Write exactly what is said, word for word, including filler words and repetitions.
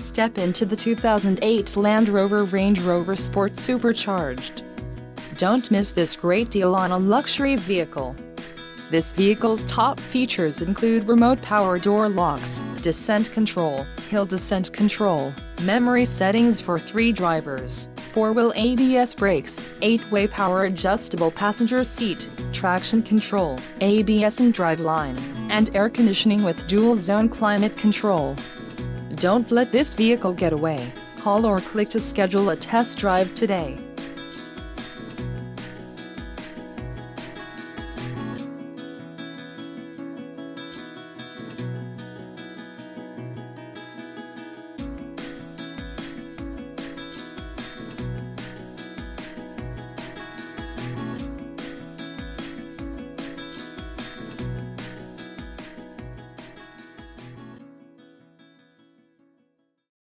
Step into the two thousand eight Land Rover Range Rover Sport Supercharged. Don't miss this great deal on a luxury vehicle. This vehicle's top features include remote power door locks, descent control, hill descent control, memory settings for three drivers, four-wheel A B S brakes, eight-way power adjustable passenger seat, traction control, A B S and driveline, and air conditioning with dual-zone climate control. Don't let this vehicle get away. Call or click to schedule a test drive today.